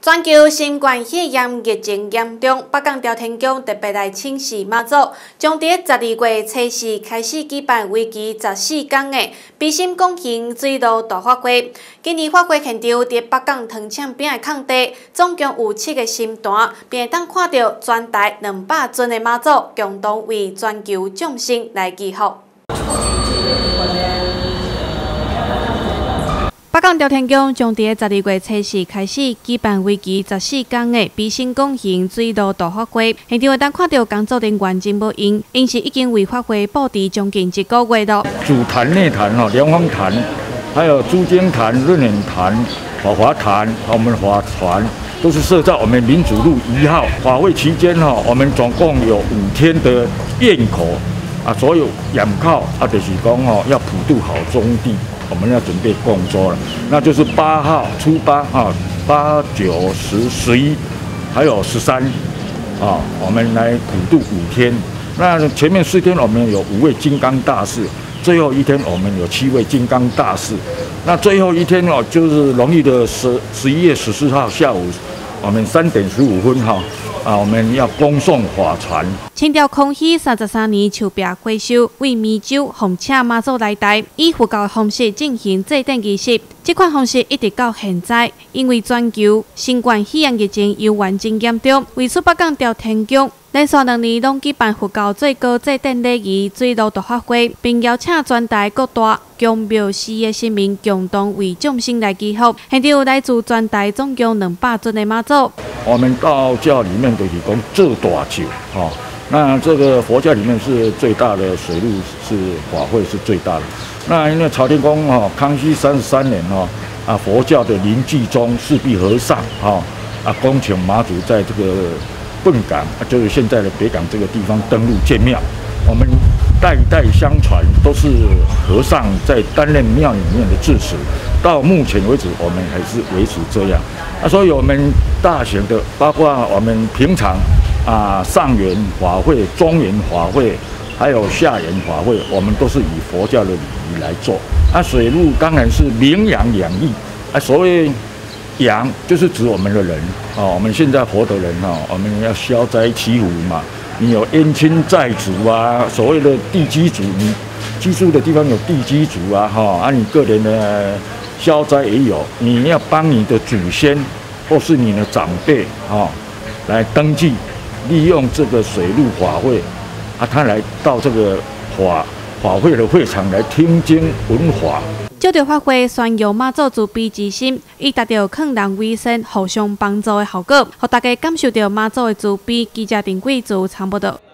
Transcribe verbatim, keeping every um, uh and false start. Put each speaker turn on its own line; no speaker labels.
全球新冠肺炎疫情严重，北港朝天宫特别来请示妈祖，将伫十二月初四开始举办为期十四天的悲心广行水路大法会。今年法会现场伫北港糖厂边的空地，总共有七个神坛，并会当看到全台两百尊的妈祖共同为全球众生来祈福。 北港朝天宫将伫十二月初四开始举办为期十四天的悲心广行水路大法会，现场会当看到工作人员真无闲，因是已经为法会布置将近一个月了。
主坛、内坛、哈莲花坛，还有珠江坛、润眼坛、法华坛，我们法船都是设在我们民主路一号。法会期间哈，我们总共有五天的堰口啊，所有仰靠啊，就是讲哦，要普渡好中地。 我们要准备供桌了，那就是八号、初八啊，八、九、十、十一，还有十三啊，我们来普渡五天。那前面四天我们有五位金刚大士，最后一天我们有七位金刚大士。那最后一天哦，就是农历的十十一月十四号下午，我们三点十五分哈。 啊，我们要恭送法船。
清朝康熙三十三年筹备回收，为湄洲奉请妈祖来台，以佛教的方式进行祭奠仪式。这款方式一直到现在，因为全球新冠肺炎疫情又完真严重，为此北港朝天宫连续两年拢举办佛教最高祭奠礼仪水路大法会，并邀请全台各大宫庙寺的神明共同为众生来祈福。现场有来自全台总共两百尊的妈祖。
我们道教里面就是讲做大酒，哈，那这个佛教里面是最大的水陆是法会是最大的。那因为朝天宫哈，康熙三十三年哈，啊佛教的临济宗释必和尚哈，啊恭请妈祖在这个笨港，就是现在的北港这个地方登陆建庙。我们代代相传，都是和尚在担任庙里面的住持。 到目前为止，我们还是维持这样。啊，所以我们大型的，包括我们平常啊上元法会、中元法会，还有下元法会，我们都是以佛教的礼仪来做。啊，水陆当然是名扬两义。啊，所谓扬就是指我们的人啊，我们现在活的人哈，我们要消灾祈福嘛。你有冤亲债主啊，所谓的地基主，你居住的地方有地基主啊，哈，啊你个人的。 消灾也有，你要帮你的祖先或是你的长辈啊、哦，来登记，利用这个水陆法会啊，他来到这个法法会的会场来听经闻法。
这条法会宣扬妈祖慈悲之心，以达到劝人为善、互相帮助的效果，让大家感受到妈祖的慈悲。记者丁贵祖参报道。